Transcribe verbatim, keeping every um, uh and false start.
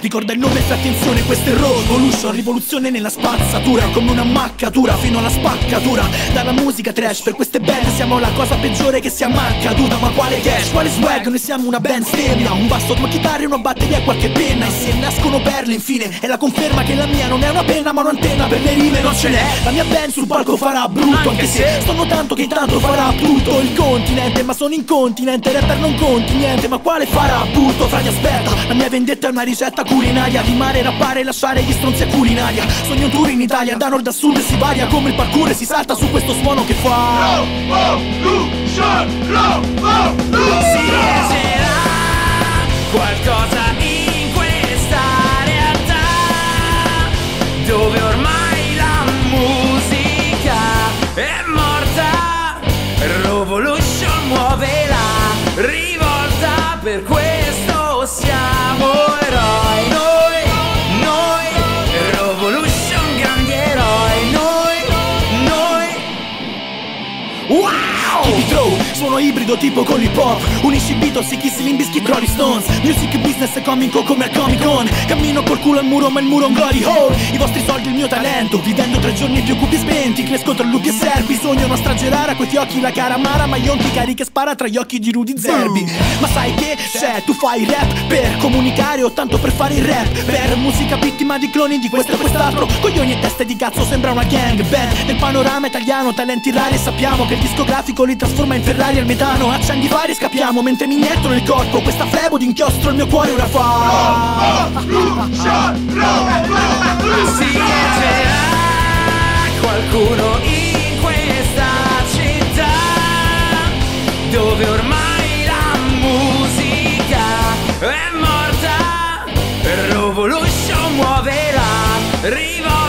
ricorda il nome e fa attenzione, questo è Revolution. Rivoluzione nella spazzatura, come un'ammaccatura fino alla spaccatura. Dalla musica trash, per queste band siamo la cosa peggiore che sia mai accaduta. Ma quale cash, quale swag, noi siamo una band stella. Un basso, due chitarre, una batteria e qualche penna. E se nascono perle infine, è la conferma che la mia non è una penna ma un'antenna. Per le rime non ce n'è, la mia band sul palco farà brutto. Anche se sto notando che intanto farà tutto il continente. Ma sono incontinente, rapper non conti niente. Ma quale farà brutto? Frati aspetta, la mia vendetta è una ricetta culinaria. Rimare, rappare, lasciare gli stronzi a culinaria. Sogno un tour in Italia, da nord a sud si varia come il parkour e si salta su questo suono che fa Revolution, Revolution. Si leggerà qualcosa in questa realtà dove ormai la musica è morta. Revolution muove la rivolta, per questo siamo eroi. Noi, noi, Revolution, grandi eroi. Noi, noi. wow! Keep it throw, suono ibrido tipo con l'hip hop. Unisci Beatles, i Kiss, Limbiskit, Rolling Stones. Music business è comico come al Comic Con. Cammino col culo al muro ma il muro è un glory hole. I vostri soldi il mio talento, vivendo tre giorni più cupi spenti. Cresco tra lupi e serpi, sogno una strage rara. Coi occhi la cara amara, ma ionti cari che spara tra gli occhi di Rudy Zerbi. Ma sai che c'è, tu fai rap per comunicare o tanto per fare il rap? Per musica vittima di cloni di questo e quest'altro. Coglioni e teste di cazzo, sembra una gang band. Nel panorama italiano talenti rari, e sappiamo che il discografico li trasforma in Ferrari al metano. Accendi vari e scappiamo mentre mi inietto nel corpo questa flebo d'inchiostro, il mio cuore ora fa Si leggerà qualcuno in questa città dove ormai la musica è morta. Revolution muove la rivolta.